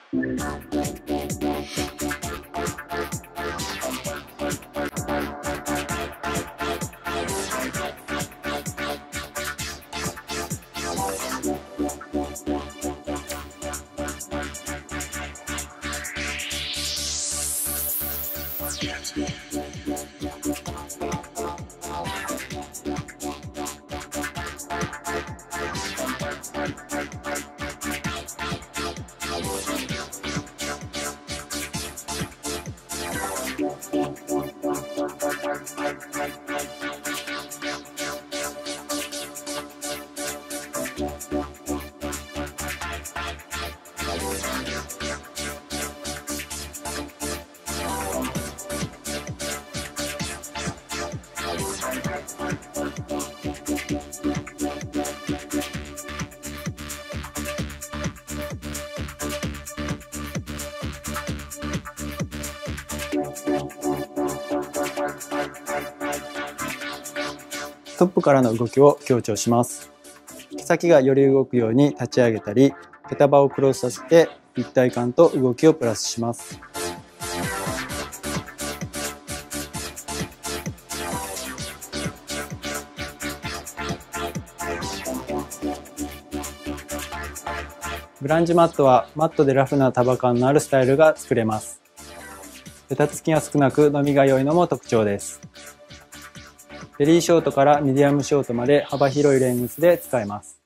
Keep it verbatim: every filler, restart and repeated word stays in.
トップからの動きを強調します。毛先がより動くように立ち上げたり、毛束をクロスさせて立体感と動きをプラスします。グランジマットはマットでラフな束感のあるスタイルが作れます。ベタつきが少なく伸びが良いのも特徴です。ベリーショートからミディアムショートまで幅広いレングスで使えます。